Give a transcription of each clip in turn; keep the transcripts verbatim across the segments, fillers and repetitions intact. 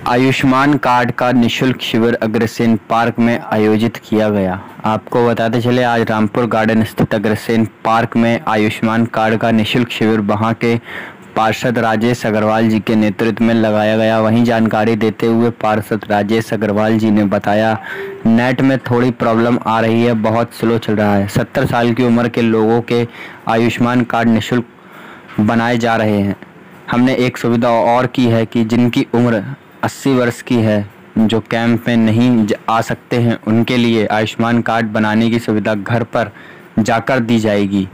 Ayushman card का निःशुल्क शिविर अग्रसेन पार्क में आयोजित किया गया। आपको बताते चले, आज रामपुर गार्डन स्थित अग्रसेन पार्क में आयुष्मान कार्ड का निःशुल्क शिविर वहां के पार्षद राजेश अग्रवाल जी के नेतृत्व में लगाया गया। वहीं जानकारी देते हुए पार्षद राजेश अग्रवाल जी ने बताया, नेट में थोड़ी प्रॉब्लम आ रही है, बहुत स्लो चल रहा है। सत्तर साल की उम्र के लोगों के आयुष्मान कार्ड निःशुल्क बनाए जा रहे हैं। हमने एक सुविधा और की है कि जिनकी उम्र अस्सी वर्ष की है, जो कैंप में नहीं आ सकते हैं, उनके लिए आयुष्मान कार्ड बनाने की सुविधा घर पर जाकर दी जाएगी।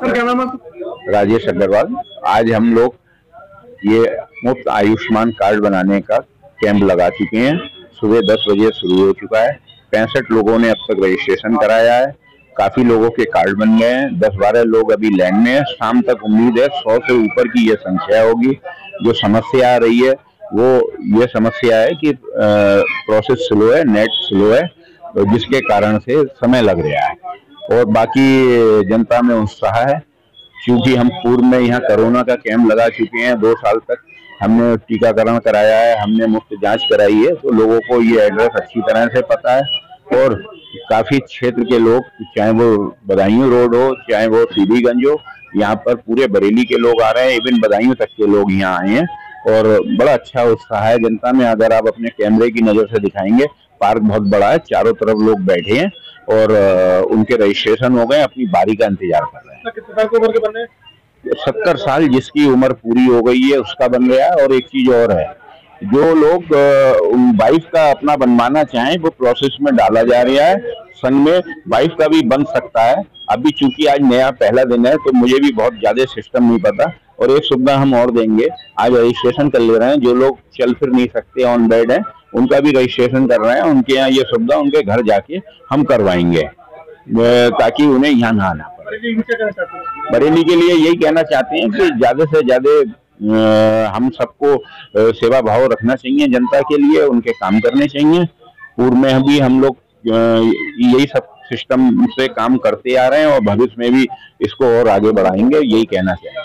राजेश अग्रवाल, आज हम लोग ये मुफ्त आयुष्मान कार्ड बनाने का कैंप लगा चुके हैं। सुबह दस बजे शुरू हो चुका है। पैंसठ लोगों ने अब तक रजिस्ट्रेशन कराया है। काफी लोगों के कार्ड बन गए हैं। दस बारह लोग अभी लाइन में हैं। शाम तक उम्मीद है सौ से ऊपर की ये संख्या होगी। जो समस्या आ रही है वो ये समस्या है कि प्रोसेस स्लो है, नेट स्लो है, जिसके कारण से समय लग रहा है। और बाकी जनता में उत्साह है, क्योंकि हम पूर्व में यहाँ कोरोना का कैंप लगा चुके हैं। दो साल तक हमने टीकाकरण कराया है, हमने मुफ्त जांच कराई है, तो लोगों को ये एड्रेस अच्छी तरह से पता है। और काफी क्षेत्र के लोग, चाहे वो बदायूं रोड हो, चाहे वो सीबीगंज हो, यहाँ पर पूरे बरेली के लोग आ रहे हैं। इवन बदायूं तक के लोग यहाँ आए हैं और बड़ा अच्छा उत्साह है जनता में। अगर आप अपने कैमरे की नजर से दिखाएंगे, पार्क बहुत बड़ा है, चारों तरफ लोग बैठे हैं और उनके रजिस्ट्रेशन हो गए, अपनी बारी का इंतजार कर रहे हैं। कितने साल की उम्र के बन रहे हैं? सत्तर साल जिसकी उम्र पूरी हो गई है उसका बन गया है। और एक चीज और है, जो लोग वाइफ का अपना बनवाना चाहें वो प्रोसेस में डाला जा रहा है। संग में वाइफ का भी बन सकता है। अभी चूंकि आज नया पहला दिन है तो मुझे भी बहुत ज्यादा सिस्टम नहीं पता। और एक सुविधा हम और देंगे, आज रजिस्ट्रेशन कर ले रहे हैं। जो लोग चल फिर नहीं सकते, ऑन बेड हैं, उनका भी रजिस्ट्रेशन कर रहे हैं। उनके यहाँ ये सुविधा उनके घर जाके हम करवाएंगे, ताकि उन्हें यहाँ ना आना पड़े। बरेली के लिए यही कहना चाहते हैं कि ज्यादा से ज्यादा हम सबको सेवा भाव रखना चाहिए, जनता के लिए उनके काम करने चाहिए। पूर्व में भी हम लोग यही सब सिस्टम से काम करते आ रहे हैं और भविष्य में भी इसको और आगे बढ़ाएंगे, यही कहना चाहिए।